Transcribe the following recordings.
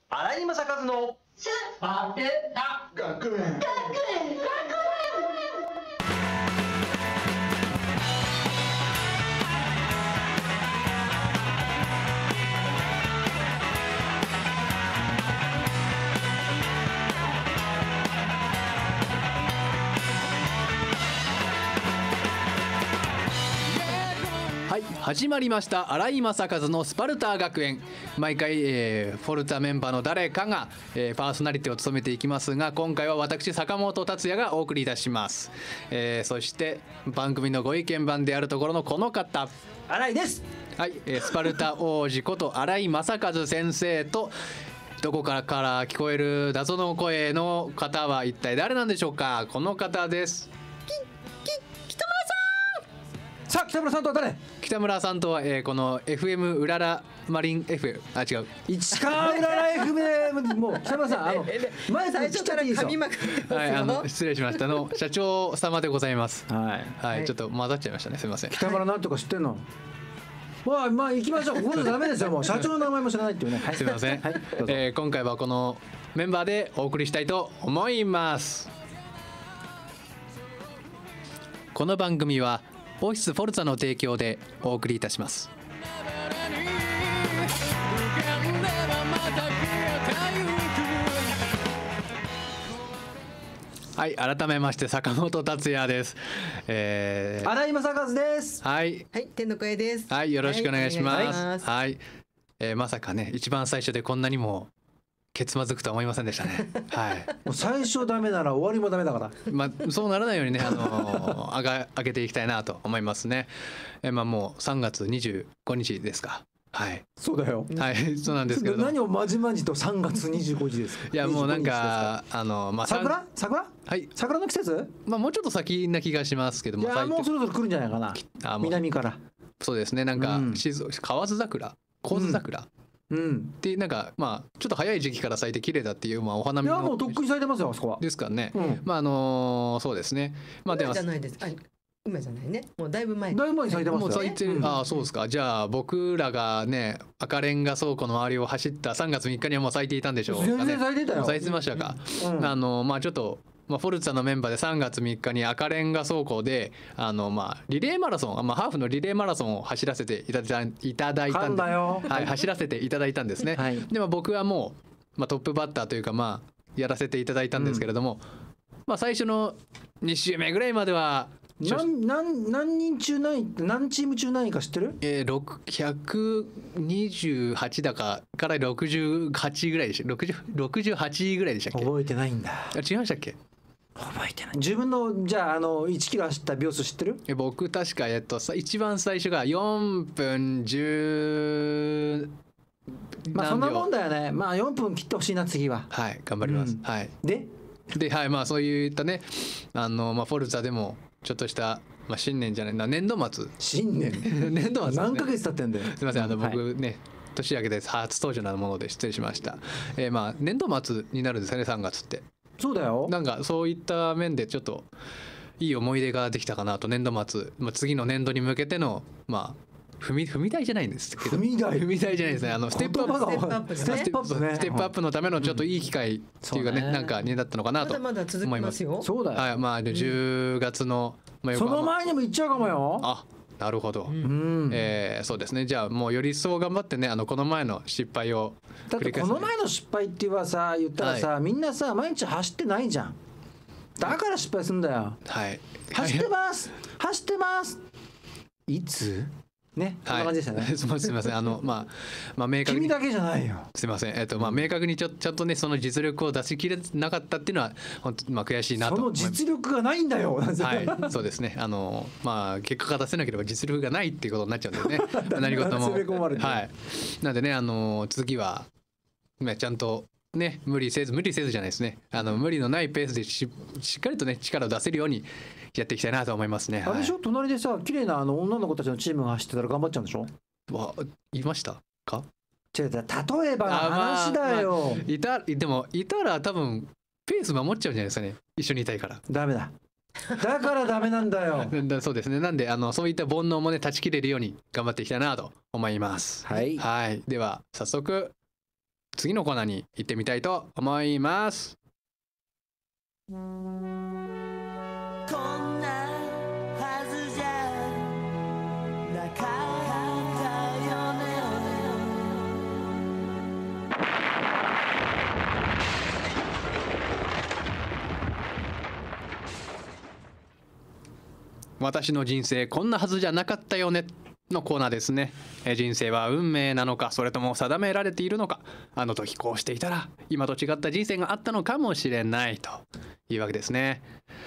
新井正和のスパルタ学園。 はい、始まりました新井正和のスパルタ学園。毎回、フォルタメンバーの誰かが、パーソナリティを務めていきますが、今回は私坂本達也がお送りいたします。そして番組のご意見番であるところのこの方、 新井です。 はい、スパルタ王子こと新井正和先生と、どこから聞こえる謎の声の方は一体誰なんでしょうか。この方です。 さあ北村さんとは誰？ 北村さんとは、この FM うららマリン FM 違う市川うらら FM でもう北村さん前最初から噛みまくってますよ。 失礼しました社長様でございます。 はいはい、ちょっと混ざっちゃいましたね、すみません。 北村なんとか知ってんの？まあ行きましょう。ここでダメですよ。もう社長の名前も知らないっていうね。はい、 すみません、 はい、どうぞ。 今回はこのメンバーでお送りしたいと思います。この番組はオフィスフォルツァの提供でお送りいたします。はい、改めまして坂本達也です。 新井正和です。 はい、 はい、天の声です。 はい、よろしくお願いします。 はいお願いしますはい、まさかね、一番最初でこんなにもケツまずくとは思いませんでしたね。はい。 もう最初ダメなら終わりもダメだから。 まあそうならないようにね、上げていきたいなと思いますね。まあもう3月25日ですか。はい。 そうだよ。 はい、そうなんですけど。 何をまじまじと3月25日ですか。 いやもうなんかまあ桜はい、 桜の季節？ まあもうちょっと先な気がしますけども。 いやもうそろそろ来るんじゃないかな。南から。 そうですね。なんかうん河津桜、河津桜。 うん。 でなんかまあちょっと早い時期から咲いて綺麗だっていう、まあお花見のいやもうとっくに咲いてますよあそこは。 ですかね。 うんまあそうですね。まあでも今じゃないです。今じゃないね。もうだいぶ前。 だいぶ前に咲いてますよ。 もう咲いてる、 うんああそうですか。じゃあ僕らがね赤レンガ倉庫の周りを走った3月3日にはもう咲いていたんでしょうかね。 全然咲いてたよもう咲いてましたか。 うんまあちょっと、まあ、フォルツァのメンバーで3月3日に赤レンガ倉庫でまあリレーマラソン、まあ、ハーフのリレーマラソンを走らせていただいた噛んで、 んだよ。 はい、走らせていただいたんですね。 はいでも僕はもう、まあ、トップバッターというかまあやらせていただいたんですけれども、まあ最初の2週目ぐらいまでは何人中何チーム中何位か知ってる 128だから68ぐらいでした。68ぐらいでしたっけ。 覚えてないんだ。 違いましたっけ。 覚えてない。自分のじゃあ1キロ走った秒数知ってる？ 僕確か一番最初が4分10 まあそんなもんだ。 だよね。まあ4分切ってほしいな次は。 はい、頑張ります。 うんはい。 ではい、まあそういったねまあフォルツァでもちょっとした、まあ、新年じゃないな、年度末新年年度末ですね。 何ヶ月経ってんだよ。 すみません、 はい僕ね、年明けで初登場なもので失礼しました。まあ年度末になるんですよね、3月って。 そうだよ。 なんかそういった面でちょっといい思い出ができたかなと。年度末、まあ、次の年度に向けてのまあ踏み台じゃないんですけど、 踏み台じゃないですね。ステップアップ、 言葉がスステップアップね。 ステップアップのためのちょっといい機会っていうかね、 そうねなんかになったのかなとまだまだ続き思います。 ますよ。 そうだよ。 はい、まあ10月の、まあ、 その前にも行っちゃうかもよ。 あ、なるほど。 うん。 そうですね。じゃあもうより一層頑張ってね、この前の失敗をだってこの前の失敗っていうのはさ言ったらさ、みんなさ毎日走ってないじゃん。だから失敗するんだよ。 はい走ってます走ってますいつね、こんな感じでしたね。 すみません。まあ明確に君だけじゃないよ。 すみません。まあ明確にちゃんとねその実力を出し切れなかったっていうのは本当まあ悔しいなとその思います。 実力がないんだよ。 はい、そうですね。まあ結果が出せなければ実力がないっていうことになっちゃうんでね。何事も。 詰め込まれてるはい。なんでね次はちゃんとね無理せずじゃないですね。無理のないペースでしっかりとね力を出せるようにやっていきたいなと思いますね。 あれでしょ、隣でさ綺麗な女の子たちのチームが走ってたら頑張っちゃうんでしょ。 いましたか。 違う違う、例えばの話だよ。 でもいたら多分ペース守っちゃうんじゃないですかね。一緒にいたいから。 ダメだ。だからダメなんだよ。 そうですね。なんでそういった煩悩もね断ち切れるように頑張っていきたいなと思います。 はい。 はい。では早速次のコーナーに行ってみたいと思います。 こんなはずじゃなかったよ私の人生こんなはずじゃなかったよねのコーナーですね。人生は運命なのか、それとも定められているのか、あの時こうしていたら今と違った人生があったのかもしれないというわけですね。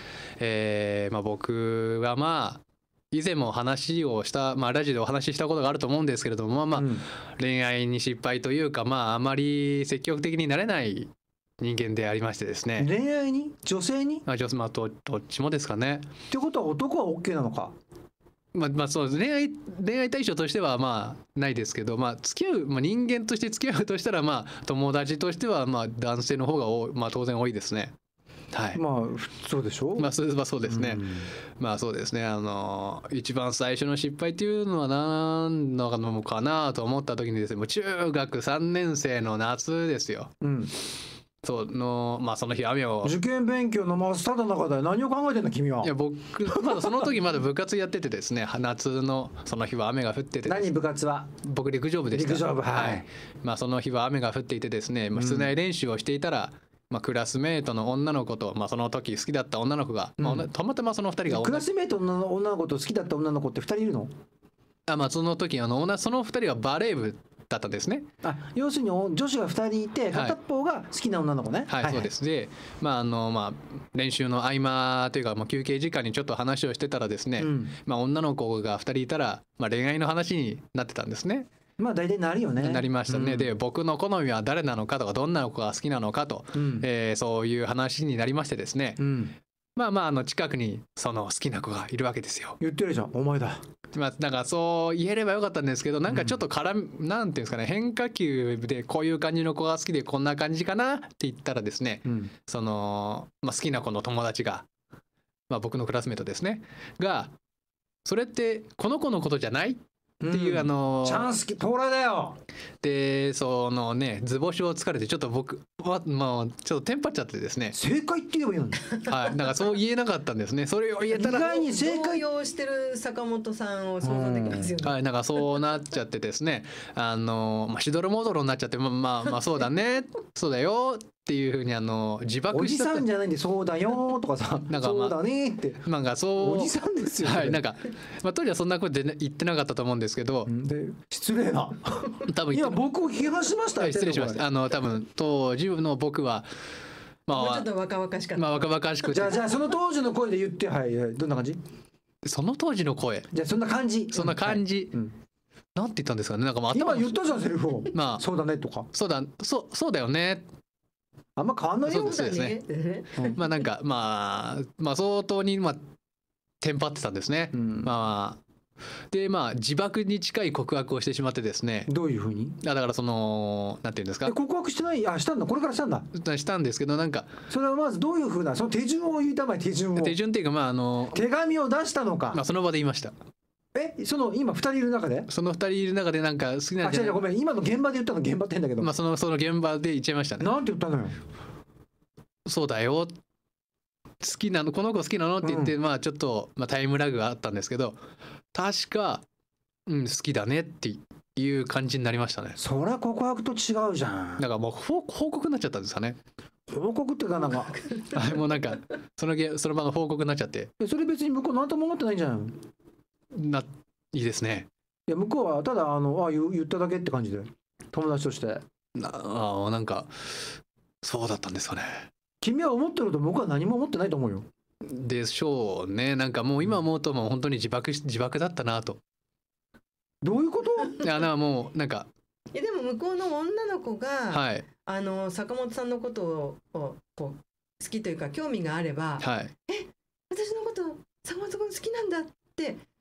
僕は以前も話をした、ラジオでお話ししたことがあると思うんですけれども、恋愛に失敗というか、あまり積極的になれない人間でありましてですね。 恋愛に女性にどっちもですかね。 ってことは男は OK なのか。 そう恋愛対象としてはないですけど、付き合う、人間として付き合うとしたら友達としては男性の方が当然多いですね。はい。 そうでしょ。 そうですね。そうですね。一番最初の失敗っていうのは何なのかなと思った時にですね、もう中学3年生の夏ですよ。その日雨を受験勉強の真っ只中で何を考えてんの君は。 いや僕その時まだ部活やっててですね、夏のその日は雨が降ってて、 何部活は。 僕陸上部でした。 陸上部、はい。 その日は雨が降っていてですね、室内練習をしていたら、クラスメートの女の子と、その時好きだった女の子が、たまたまその2人がクラスメートの女の子と好きだった女の子って2人いるの。 その時その2人がバレー部だったんですね。 要するに女子が2人いて、片っぽが好きな女の子ね。 はい、そうです。で練習の合間というか休憩時間にちょっと話をしてたらですね、女の子が2人いたら、恋愛の話になってたんですね。 大体なるよね。 なりましたね。で僕の好みは誰なのかとか、どんな子が好きなのかと、そういう話になりましてですね、近くにその好きな子がいるわけですよ。 言ってるじゃん、お前だ。 なんかそう言えればよかったんですけど、なんかちょっとなんていうんですかね、変化球でこういう感じの子が好きでこんな感じかなって言ったらですね、その、好きな子の友達が、僕のクラスメートですねが、それってこの子のことじゃないっていう、 チャンス到来だよ。 でそのね図星をつかれて、ちょっと僕はちょっとテンパっちゃってですね、 正解って言えばいいのに。 なんかそう言えなかったんですね。それを言えたら意外に正解。 動揺してる坂本さんを想像できますよね。 なんかそうなっちゃってですね、しどろもどろになっちゃって、そうだねそうだよっていうふうに自爆しちゃって、 おじさんじゃないんでそうだよとかさ、なんかそうだねってなんかそうおじさんですよ。 なんか当時はそんなことで言ってなかったと思うんですけど、 で失礼な。 多分今僕を批判しました。 失礼しました。多分当時の僕はもうちょっと若々しかった。 若々しくて、 じゃあその当時の声で言って、はい、どんな感じ。 その当時の声、 じゃあそんな感じ、 なんて言ったんですかね。なんか今言ったじゃんセリフを。そうだねとか、 そうだよね、 あんま変わんないよ。 そうですね。なんか相当にテンパってたんですね。で自爆に近い告白をしてしまってですね。 どういうふうに。 だからそのなんていうんですか。 告白してない。したんだ。これからしたんだ。 したんですけど、なんかそれはまずどういうふうなその手順を言いたまえ。手順っていうか手紙を出したのか。 その場で言いました。 その今2人いる中で。 その2人いる中でなんか好きなんじゃない。 ごめん、今の現場で言ったの。現場って変だけど。 その現場で言っちゃいましたね。 なんて言ったのよ。 そうだよ。好きなの、この子好きなのって言って、ちょっとタイムラグがあったんですけど、確か好きだねっていう感じになりましたね。 そりゃ告白と違うじゃん。 だからもう報告になっちゃったんですかね。 報告っていうかなんかもうなんかその場の報告になっちゃって。 それ別に向こう何とも思ってないんじゃん。 いいですね。 いや向こうはただ言っただけって感じで、友達としてなんかそうだったんですかね。 君は思ってると僕は何も思ってないと思うよ。 でしょうね。なんかもう今思うともう本当に自爆だったなと。 どういうこと。 もうなんかでも向こうの女の子が、 はい、 坂本さんのことをこう好きというか興味があれば、 はい、 私のこと坂本君好きなんだって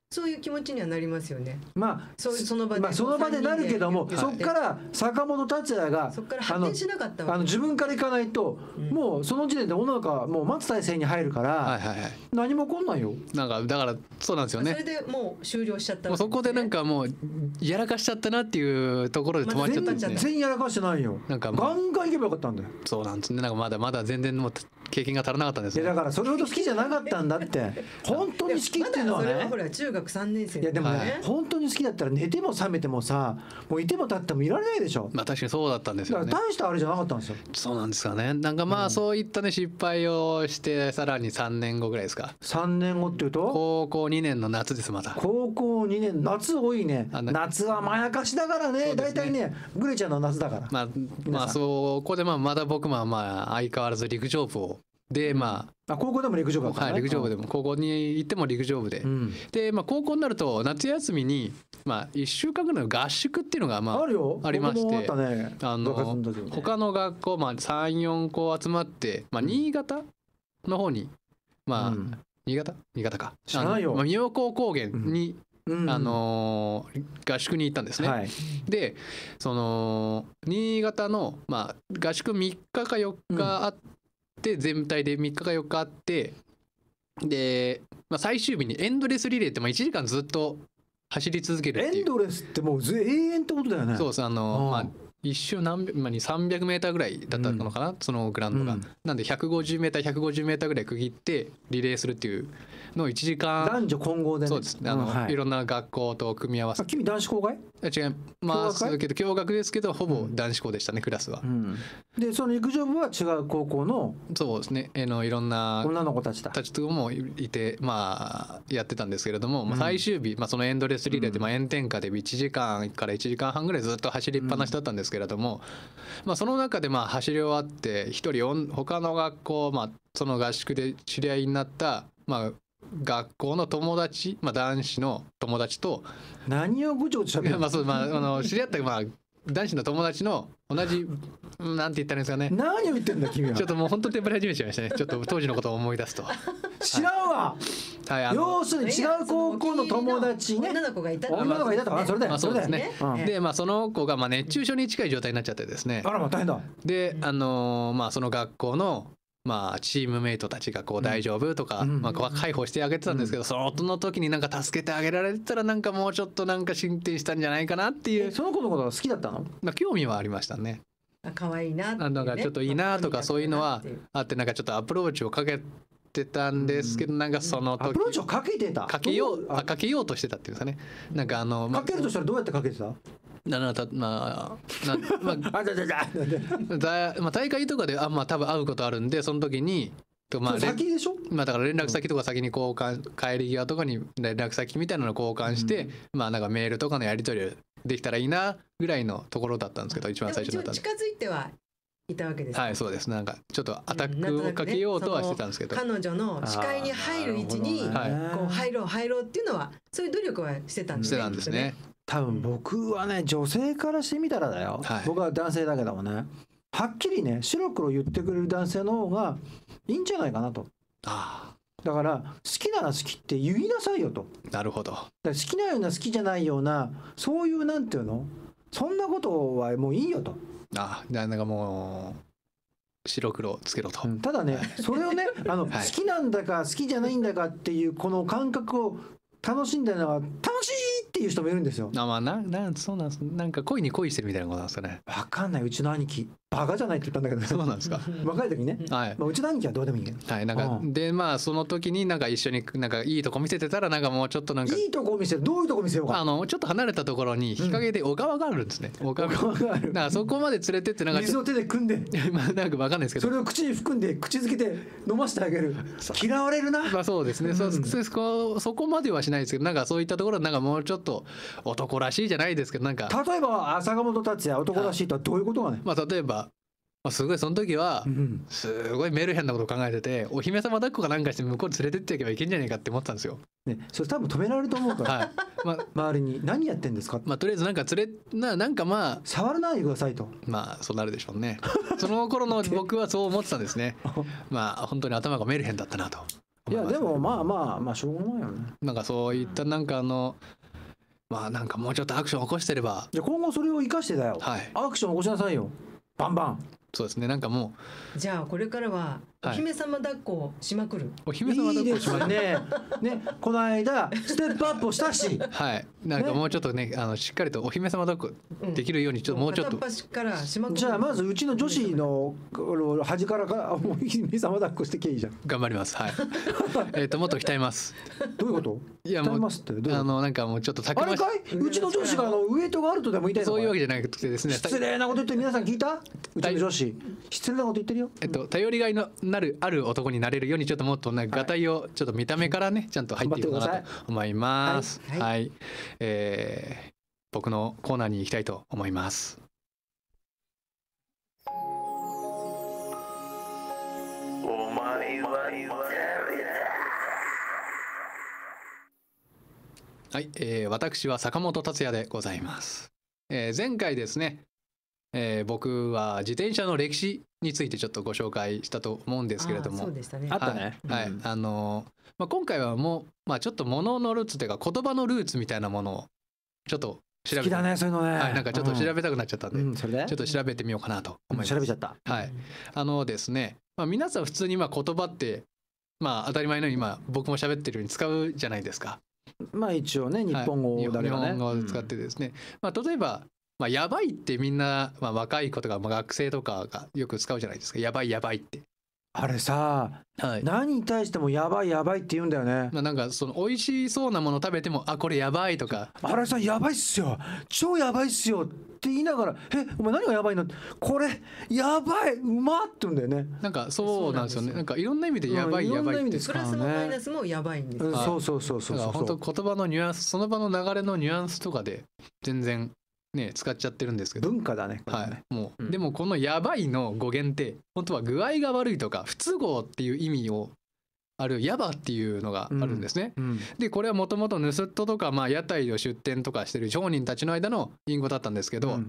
そういう気持ちにはなりますよね。 まあその場で、 まあその場でなるけども、そっから坂本達也がそっから発展しなかったわけ。 自分から行かないと、もうその時点で女の子はもう待つ体制に入るから、 はいはいはい、 何も起こんないよ。 なんかだからそうなんですよね。 それでもう終了しちゃったわけですね。 もうそこでなんかもうやらかしちゃったなっていうところで止まっちゃったんですね。 全然やらかしてないよ。 なんかガンガン行けばよかったんだよ。 そうなんですね。なんかまだまだ全然もう経験が足らなかったんですね。 いやだからそれほど好きじゃなかったんだって本当に好きっていうのはね。 まだそれはほら中学3年生。 いやでもね、 はい、 本当に好きだったら寝ても覚めてもさ、もういても立ってもいられないでしょ。 まあ確かにそうだったんですよね。 だから大したあれじゃなかったんですよ。 そうなんですかね。なんかまあそういったね失敗をしてさらに3年後ぐらいですか。 3年後っていうと高校2年の夏です。また高校2年夏多いね。夏はまやかしだからね。大体ねグレちゃんの夏だから。 まあそこでまだ僕はまあ相変わらず陸上部をでまあ高校でも陸上部だったね。 はい、陸上部でも高校に行っても陸上部で、でまあ高校になると夏休みにまあ1週間ぐらいの合宿っていうのがまあありまして、他の学校まあ3、4校集まってまあ新潟の方にまあ新潟か知らないよ。 妙高高原に合宿に行ったんですね。はい、でその新潟のまあ合宿3日か4日あって、全体で3日か4日あってで、まあ、最終日にエンドレスリレーってまあ1時間ずっと走り続けるっていう。 エンドレスってもう永遠ってことだよね。 そうです。まあ一周300メーターぐらいだったのかな、そのグラウンドが、なんで150メーター150メーターぐらい区切ってリレーするっていうのを1時間男女混合でね。 そうですね。いろんな学校と組み合わせて。 君男子校かい？ 違いますけど共学ですけどほぼ男子校でしたね、クラスは。 でその陸上部は違う高校のそうですね、いろんな女の子たちとかもいてまあやってたんですけれども、まあ、最終日、まあ、そのエンドレスリレーでまあ炎天下で1時間から1時間半ぐらいずっと走りっぱなしだったんですけれども、まあ、その中でまあ走り終わって一人他の学校、まあ、その合宿で知り合いになったまあ学校の友達、まあ、男子の友達と何をぐちょぐちょしゃべるの？ 知り合ったまあ男子の友達の同じなんて言ったらいいんですかね。 何を言ってんだ君は。 ちょっともう本当テンプレ始めちゃいましたね。ちょっと当時のことを思い出すと知らんわ。はい、要するに違う高校の友達ね。 女の子がいたとかそれでそうですね。でまあその子がまあ熱中症に近い状態になっちゃってですね。 あらまあ大変だ。 でまあその学校のまあチームメイトたちがこう大丈夫とかまあ介抱してあげてたんですけど、その時になんか助けてあげられたらなんかもうちょっとなんか進展したんじゃないかなっていう。 その子のことが好きだったの？ まあ興味はありましたね。 可愛いなってね。 なんかちょっといいなとかそういうのはあって、なんかちょっとアプローチをかけてたんですけど、なんかその時アプローチをかけてた。 かけようとしてたっていうんですかね。なんかかけるとしたらどうやってかけてた？ 大会とかでまあ多分会うことあるんで、その時にまあ先でしょ。 まあだから連絡先とか先に交換、帰り際とかに連絡先みたいなのを交換して、まあなんかメールとかのやり取りできたらいいなぐらいのところだったんですけど、一番最初だったんで。 近づいてはいたわけです。 はい、そうです。なんかちょっとアタックをかけようとはしてたんですけど、 彼女の視界に入る位置にこう入ろうっていうのはそういう努力はしてたんですね。 多分僕はね、女性からしてみたらだよ、僕は男性だけどもね、はっきりね白黒言ってくれる男性の方がいいんじゃないかなと。だから好きなら好きって言いなさいよと。 なるほど。だから好きなような好きじゃないような、そういうなんていうの、そんなことはもういいよと。 なんかもう白黒つけろと。 ただね、それをね好きなんだか好きじゃないんだかっていうこの感覚を楽しんでるのは楽しいっていう人もいるんですよ。 まあそうなんです。なんか恋に恋してるみたいなことなんですかね。 わかんない。うちの兄貴バカじゃないって言ったんだけど、 そうなんですか。 若い時にね、うちの兄貴はどうでもいいけど、 なんかでまあその時になんか一緒になんかいいとこ見せてたら、なんかもうちょっとなんかいいとこ見せる。どういうとこ見せようか。 ちょっと離れたところに日陰で小川があるんですね。小川がある。だからそこまで連れてってなんか水を手で汲んでなんかわかんないですけど、 それを口に含んで口づけて飲ませてあげる。嫌われるな。 まあそうですね。そこまではしないですけど、なんかそういったところなんかもうちょっと男らしいじゃないですけど、なんか例えば坂本達也男らしいとはどういうことがね。 まあ例えばすごいその時はすごいメルヘンなことを考えてて、お姫様抱っこかなんかして向こうに連れてっていけばいけんじゃないかって思ってたんですよ。 それ多分止められると思うから、周りに何やってんですか。 とりあえずなんかなんかまあ触らないでくださいと。 まあそうなるでしょうね。その頃の僕はそう思ってたんですね。まあ本当に頭がメルヘンだったなといやでもまあしょうがないよね。 なんかそういったなんかまあなんかもうちょっとアクション起こしてれば。 じゃ今後それを生かしてだよ、 はい、 アクション起こしなさいよ、バンバン。 そうですね、なんかもうじゃあこれからはお姫様抱っこをしまくる、 お姫様抱っこしまくる。 いいですね。ね、この間ステップアップをしたし、 はい、なんかもうちょっとね、しっかりとお姫様抱っこできるようにもうちょっと。 片っ端からしまくる。 じゃあまずうちの女子の端からお姫様抱っこしてけいいじゃん。 頑張ります。はい。もっと鍛えます。 どういうこと？ いやもう鍛えますってどういうこと？ なんかもうちょっとたくましい。 あれかい？うちの女子がウエイトがあるとでも言いたいのかい？ そういうわけじゃなくてですね。 失礼なこと言って皆さん聞いた？うちの女子失礼なこと言ってるよ。 頼りがいのある男になれるようにちょっともっとね、がたいをちょっと見た目からねちゃんと入っていくかなと思います。はい、僕のコーナーに行きたいと思います。はい、私は坂本達也でございます。前回ですね、僕は自転車の歴史についてちょっとご紹介したと思うんですけれども、 そうでしたね。 あったね。 はい、今回はもう、ちょっと物のルーツというか言葉のルーツみたいなものをちょっと調べて、 好きだねそういうのね。 はい、なんかちょっと調べたくなっちゃったんで、 それでちょっと調べてみようかなと思います。 調べちゃった。 はい、ですね、皆さん普通に言葉って当たり前のように僕も喋ってるように使うじゃないですか。 一応ね日本語だけどね。 日本語を使ってですね、例えばやばいってみんな、若い子とか、学生とかがよく使うじゃないですか。やばいやばいって。 あれさ、はい、何に対してもやばいやばいって言うんだよね。 なんかその美味しそうなもの食べてもこれやばいとか、 あれさやばいっすよ超やばいっすよって言いながらお前何がやばいのこれやばいうまって言うんだよね。 なんかそうなんですよね。なんかいろんな意味でやばいやばいって、 プラスもマイナスもやばいんです。 そう本当言葉のニュアンス、その場の流れのニュアンスとかで全然ね使っちゃってるんですけど、 文化だね。 はい、もう、でもこのやばいの語源って本当は具合が悪いとか不都合っていう意味をあるやばっていうのがあるんですね。でこれはもともと盗人とか屋台を出店とかしてる商人たちの間の隠語だったんですけど、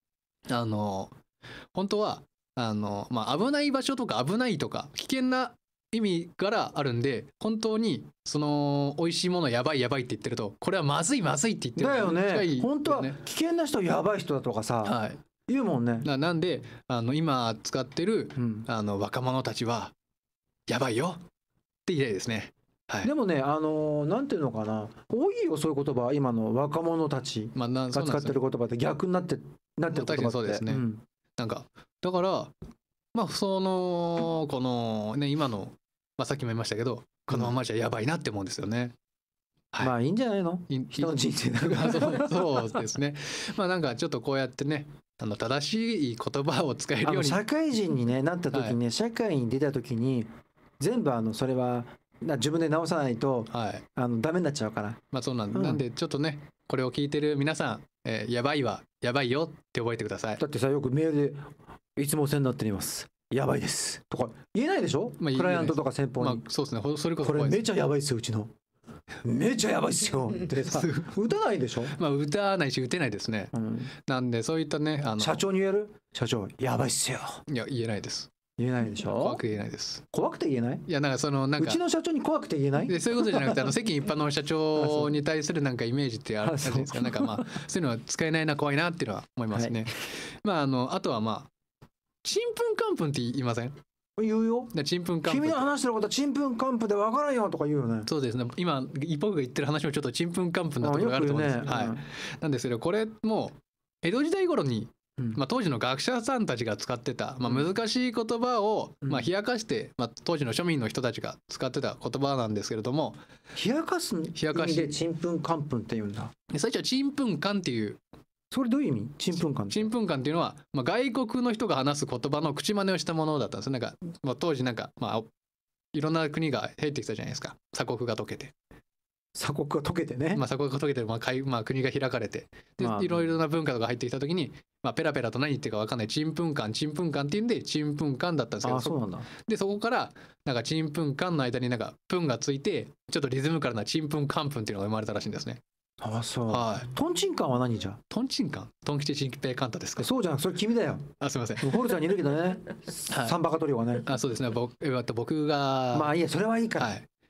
本当は危ない場所とか危ないとか危険な意味からあるんで、本当にその美味しいものやばいやばいって言ってるとこれはまずいまずいって言ってるだよね。本当は危険な人やばい人だとかさ、はい、言うもんね。 なんで今使ってる、若者たちはやばいよって言いたいですね。はい、 でもねなんていうのかな、多いよそういう言葉。今の若者たちが使ってる言葉って逆になってる言葉って。 そうですね。なんかだからこのね今のさっきも言いましたけど、このままじゃやばいなって思うんですよね。 いいんじゃないの、人の人生だからそうですね。なんかちょっとこうやってね正しい言葉を使えるように社会人に、なった時にね、社会に出た時に全部それは自分で直さないと、ダメになっちゃうから。 そうなんでちょっとねこれを聞いてる皆さん、やばいはやばいよって覚えてください。 だってさ、よくメールでいつもお世話になっていますやばいですとか言えないでしょ、クライアントとか先方に。 そうですね。それこそこれめちゃやばいっすようちのめちゃやばいっすよってさ打たないでしょ。 打たないし打てないですね。なんでそういったね社長に言える？社長やばいっすよ。 いや言えないです。 言えないでしょ。 怖くて言えないです。 怖くて言えない？ いやなんかうちの社長に怖くて言えない？ でそういうことじゃなくて世間一般の社長に対するなんかイメージってあるじゃないですか。なんかそういうのは使えないな、怖いなっていうのは思いますね。あとはちんぷんかんぷんって言いません？ 言うよ。 ちんぷんかんぷん。 君の話してることはちんぷんかんぷんで分からんよとか言うよね。 そうですね。今僕が言ってる話もちょっとちんぷんかんぷんなところがあると思うんです。はい。なんですけどこれも江戸時代頃に当時の学者さんたちが使ってた、難しい言葉を、冷やかして、当時の庶民の人たちが使ってた言葉なんですけれども、 冷やかす意味でちんぷんかんぷんって言うんだ。 最初はちんぷんかんっていう。 それどういう意味？ちんぷんかん。 ちんぷんかんっていうのは、外国の人が話す言葉の口真似をしたものだったんです。なんか、当時なんか、いろんな国が入ってきたじゃないですか。鎖国が解けて。 鎖国が解けてね。 鎖国が解けて、国が開かれて、で、いろいろな文化とか入ってきたときに、ペラペラと何言ってるか分かんないちんぷんかんって言うんでちんぷんかんだったんですけど、 そうなんだ。 でそこからなんかちんぷんかんの間になんかプンがついて、ちょっとリズムからなちんぷんかんぷんっていうのが生まれたらしいんですね。 そう。 はい。 トンチンカンは何じゃ？ トンチンカン？トン吉チンペイカンタですか？ そうじゃん。それ君だよ。 すみません。 ホルさんにいるけどね。サンバカトリオがね。 そうですね。僕が。 いいや、それはいいから。 はい。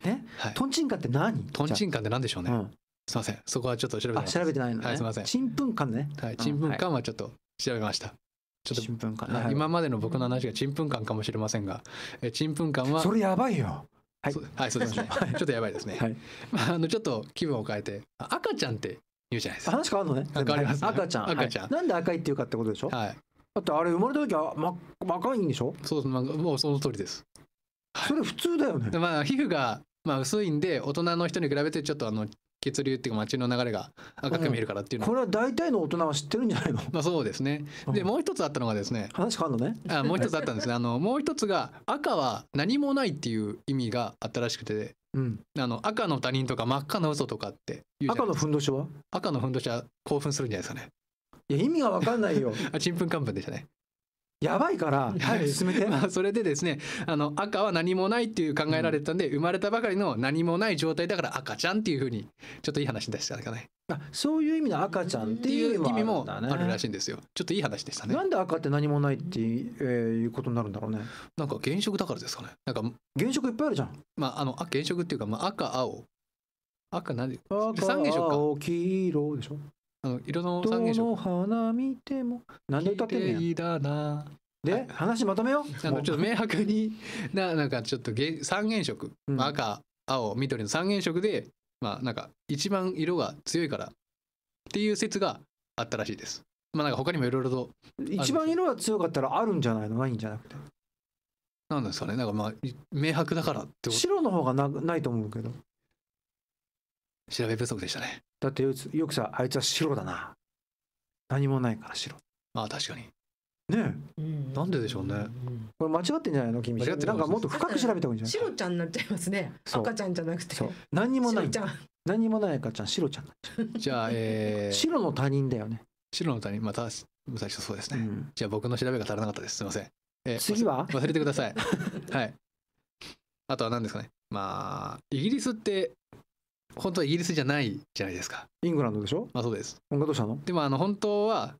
ね、 はい、 トンチンカンって何？ トンチンカンって何でしょうね、すいません、そこはちょっと調べてない。 調べてないのね。 はい、すいません。 ちんぷんかんね。 はい、ちんぷんかんはちょっと調べました。ちょっとちんぷんかん、 はい、今までの僕の話がちんぷんかんかもしれませんが、ちんぷんかんはそれやばいよ。はい、 はい、そうですね。ちょっとやばいですね。はい、まあちょっと気分を変えて、赤ちゃんって言うじゃないですか。 話変わるのね。 変わります、ね。 赤ちゃん。赤ちゃん、なんで赤いっていうかってことでしょ。はい。だってあれ生まれた時は赤いんでしょ。 そう、もうその通りです。 それ普通だよね。 まあ皮膚が薄いんで、大人の人に比べてちょっと血流っていうか血の流れが赤く見えるからっていうの、 これは大体の大人は知ってるんじゃないの。 まあそうですね。でもう一つあったのがですね、 話変わるのね。 もう一つあったんですね。もう一つが赤は何もないっていう意味があったらしくて、赤の他人とか真っ赤な嘘とかって言うじゃないですか。赤のふんどしは？ 赤のふんどしは興奮するんじゃないですかね。 いや意味が分かんないよ。 ちんぷんかんぷんでしたね。 やばいから早く進めて。 それでですね、赤は何もないっていう考えられてたんで、生まれたばかりの何もない状態だから赤ちゃんっていうふうにちょっといい話でしたかね。 そういう意味の赤ちゃんっていう意味もあるらしいんですよ。ちょっといい話でしたね。 なんで赤って何もないっていうことになるんだろうね。 なんか原色だからですかね。なんか原色いっぱいあるじゃん。 原色っていうか、赤青何赤三原色か。 青黄色でしょ。 色の三原色。 どの花見てもなんで歌ってんねん。 いいだな。 で、話まとめよう。 ちょっと明白になんかちょっと三原色、赤青緑の三原色でなんか一番色が強いからっていう説があったらしいです。なんか他にもいろいろと一番色が強かったらあるんじゃないの、ないんじゃなくて。 なんですかね。なんか明白だからって白の方がないと思うけど。 調べ不足でしたね。 だってよくさ、あいつは白だな。何もないから白。 まあ確かに。 ねえ、なんででしょうね。 これ間違ってんじゃないの君。なんかもっと深く調べた方がいいんじゃない。 白ちゃんになっちゃいますね。赤ちゃんじゃなくて。 何にもない。何にもない赤ちゃん、白ちゃん。 じゃあ白の他人だよね。 白の他人、また難しそうですね。じゃあ僕の調べが足らなかったです。すみません。 次は忘れてください。はい。あとは何ですかね。イギリスって本当はイギリスじゃないじゃないですか。 イングランドでしょ。 そうです。 どうしたの。 でも本当は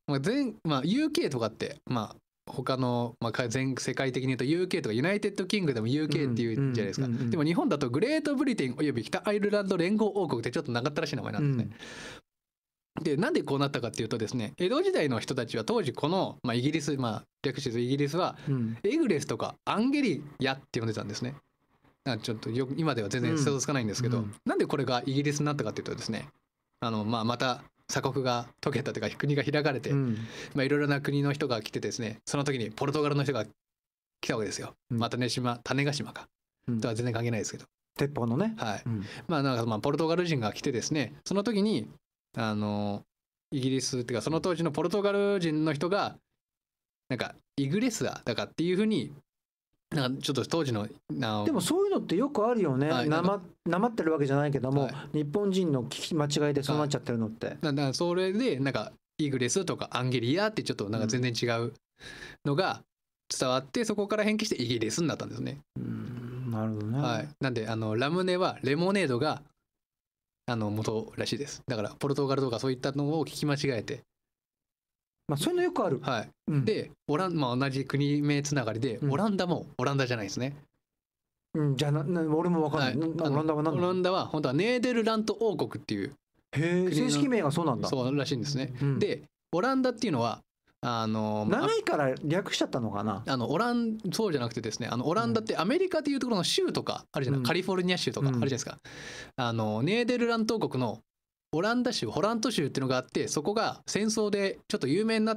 UK とかって他の全世界的に言うと UK とかユナイテッドキングでも UK っていうじゃないですか。でも日本だとグレートブリテンおよび北アイルランド連合王国ってちょっと長ったらしい名前なんですね。でなんでこうなったかっていうとですね、江戸時代の人たちは当時この、イギリス、略してイギリスは、エグレスとかアンゲリアって呼んでたんですね。ちょっと今では全然想像つかないんですけど、なんでこれがイギリスになったかっていうとですね、また鎖国が解けたというか国が開かれて、いろいろな国の人が来てですね、その時にポルトガルの人が来たわけですよ。種子島か、とは全然関係ないですけど、 鉄砲のね。 はい。なんかポルトガル人が来てですね、その時にイギリスっていうかその当時のポルトガル人の人がなんかイグレスアだかっていうふうになんかちょっと当時のでもそういうのってよくあるよね。なまってるわけじゃないけども、日本人の聞き間違いでそうなっちゃってるのって。 だからそれでなんかイグレスとかアンゲリアってちょっとなんか全然違うのが伝わって、そこから変形してイギリスになったんですね。 なるほどね。 はい。なんでラムネはレモネードが元らしいです。だからポルトガルとかそういったのを聞き間違えて。 そういうのよくある。 はい。で同じ国名つながりで、オランダもオランダじゃないですね。 じゃあ俺も分かんない。オランダは何？ オランダは本当はネーデルラント王国っていう正式名がそうなんだ。 そうらしいんですね。でオランダっていうのは長いから略しちゃったのかな。 そうじゃなくてですね、オランダってアメリカでいうところの州とかあるじゃない、カリフォルニア州とかあるじゃないですか。ネーデルラント王国のオランダ州ホラント州っていうのがあって、そこが戦争でちょっと有名になって、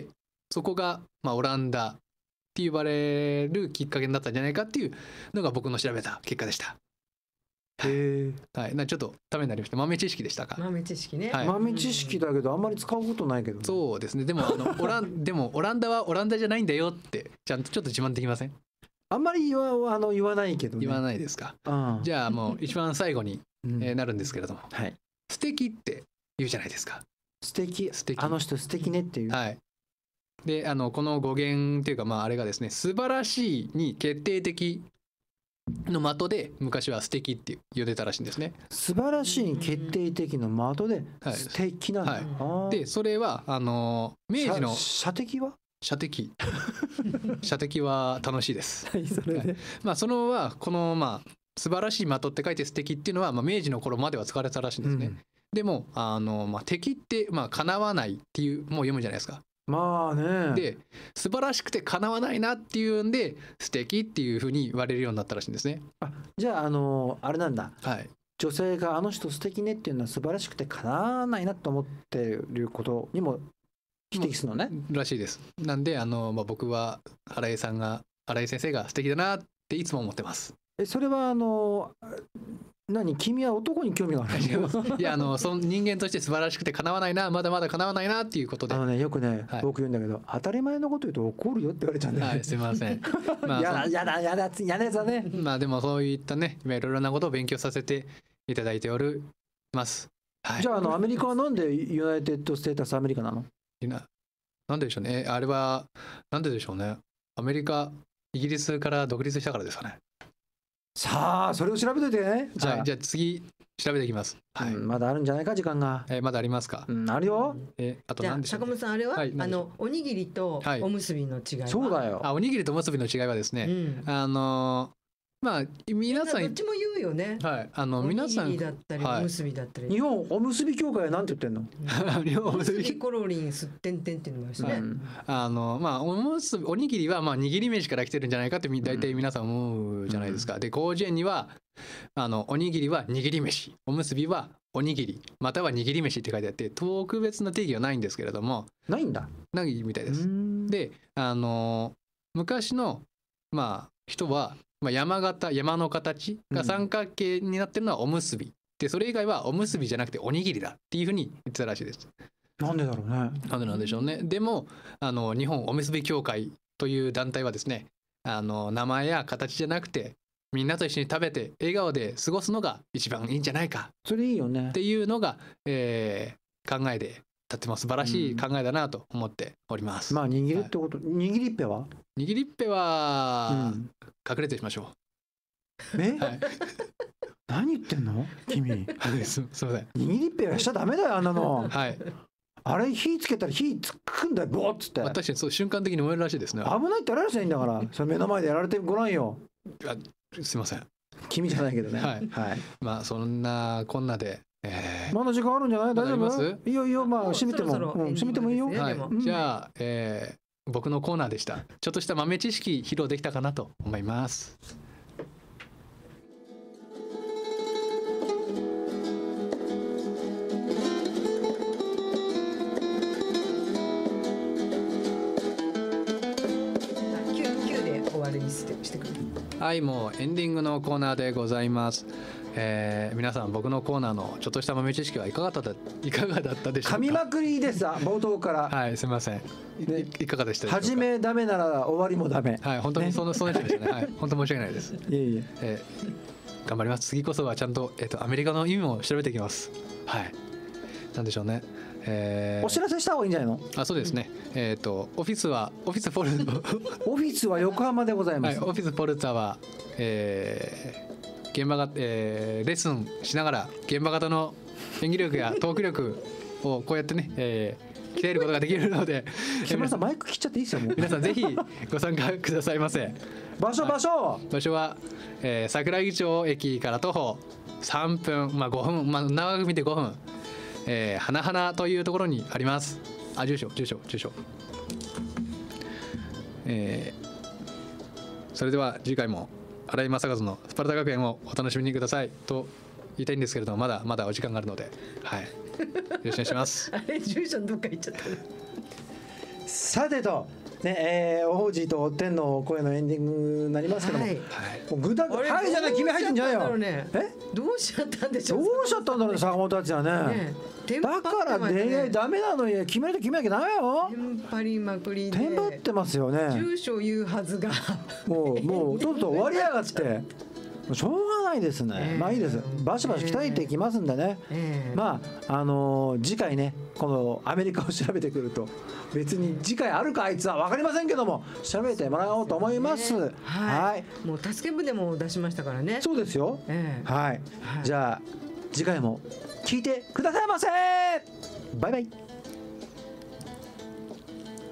そこがオランダって呼ばれるきっかけになったんじゃないかっていうのが僕の調べた結果でした。はい、ちょっとためになりました。豆知識でしたか。 豆知識ね。 豆知識だけどあんまり使うことないけど。 そうですね。でもオランダはオランダじゃないんだよってちゃんとちょっと自慢できません？ あんまり言わないけどね。 言わないですか。じゃあもう一番最後になるんですけれども、素敵って言うじゃないですか。 素敵。あの人素敵ねっていう。 はい。でこの語源っていうかあれがですね、素晴らしいに決定的の的で昔は素敵って呼んでたらしいんですね。 素晴らしいに決定的の的で素敵なんだ。 でそれは明治の射的は射的は楽しいです。 それでそのはこの素晴らしい的って書いて素敵っていうのは、明治の頃までは使われてたらしいんですね。でも敵って叶わないっていうもう読むじゃないですか。 まあね。 で素晴らしくて叶わないなっていうんで素敵っていう風に言われるようになったらしいんですね。 じゃああれなんだ。 はい。 女性があの人素敵ねっていうのは素晴らしくて叶わないなと思っていることにも匹敵するのね。 らしいです。なんで僕は新井先生が素敵だなっていつも思ってます。 それは君は男に興味があるいやその人間として素晴らしくて叶わないな、まだまだ叶わないなっていうことでよくね、 はい、 僕言うんだけど当たり前のこと言うと怒るよって言われちゃうんだよね。 はい、すいません。 やだやなやつだね。 でもそういったねいろいろなことを勉強させていただいております。はい、 じゃあアメリカはなんでユナイテッドステータスアメリカなの？ なんででしょうね。あれはなんででしょうね。アメリカイギリスから独立したからですかね。 さあそれを調べといてね。 じゃあ次調べていきます。はい、 まだあるんじゃないか時間が。 まだありますか？ あるよ。 あと何でしょう？ 坂本さんあれは、おにぎりとおむすびの違いは？ そうだよ。 おにぎりとおむすびの違いはですね、皆さんどっちも言うよね。 はい、 皆さんおにぎりだったりおむすびだったり。 日本おむすび協会はなんて言ってんの？ おむすびコロリンすってんてんっていうのもあるしね。 おにぎりは握り飯から来てるんじゃないかって大体皆さん思うじゃないですか。で広辞苑にはおにぎりは握り飯、おむすびはおにぎりまたは握り飯って書いてあって、特別な定義はないんですけれども。 ないんだ。 ないみたいです。で昔の人は山の形が三角形になってるのはおむすびで、それ以外はおむすびじゃなくておにぎりだっていうふうに言ってたらしいです。 なんでだろうね。 なんでなんでしょうね。でも日本おむすび協会という団体はですね、名前や形じゃなくてみんなと一緒に食べて笑顔で過ごすのが一番いいんじゃないか。 それいいよね。 っていうのが、考えでとっても素晴らしい考えだなと思っております。 握るってこと、握りっぺは？ 握りっぺは、隠れてしましょう。はい、 何言ってんの君。 すいません。 握りっぺはしちゃダメだよあんなの。 はい。 あれ火つけたら火つくんだよボーっつって。 確かにそう瞬間的に燃えるらしいですね。 危ないってあられしないんだから。それ目の前でやられてごらんよ。 すいません。 君じゃないけどね。 はい。そんなこんなで。 まだ時間あるんじゃない？大丈夫？いいよいいよ、閉めても閉めてもいいよ。 はい。じゃあ僕のコーナーでした。ちょっとした豆知識披露できたかなと思います。 9で終わりにしてくる。 はい、もうエンディングのコーナーでございます。皆さん僕のコーナーのちょっとした豆知識はいかがだったでしょうか？噛みまくりでさ、冒頭から。 はい、すみません。いかがでしたでしょうか？ 初めダメなら終わりもダメ。 はい、本当にその人でしたね。はい、本当申し訳ないです。頑張ります。次こそはちゃんとアメリカの意味も調べていきます。はい。なんでしょうね。 お知らせした方がいいんじゃないの？ そうですね。オフィスポルオフィスは横浜でございます。 オフィスポルタは、現場が、レッスンしながら現場型の演技力やトーク力をこうやってね、鍛えることができるので、 木村さんマイク切っちゃっていいですよ。もう皆さんぜひご参加くださいませ。 場所は、桜木町駅から徒歩3分、5分、長く見て5分、花々というところにあります。住所。それでは次回も新井正和のスパルタ学園をお楽しみにくださいと言いたいんですけれども、まだお時間があるので、はい、よろしくお願いします。 あれ住所どっか行っちゃった。 さてとね、王子と天の声のエンディングになりますけども、もう具体はいじゃない、君入ってんじゃないよ。 どうしちゃったんでしょう。 どうしちゃったんだろうね、坂本達也ね。だから恋愛ダメなのに決めなきゃダメよ。 テンパりまくりで。 テンパってますよね。 住所言うはずが。 もうとっと終わりやがって。しょうがないですね。いいです。バシバシ鍛えていきますんでね。次回ね、このアメリカを調べてくると、別に次回あるかあいつは分かりませんけども、調べてもらおうと思います。はい。 もう助け舟も出しましたからね。 そうですよ。はい。じゃあ次回も聞いてくださいませ。バイバイ。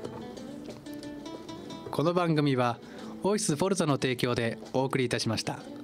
この番組はオフィスフォルツァの提供でお送りいたしました。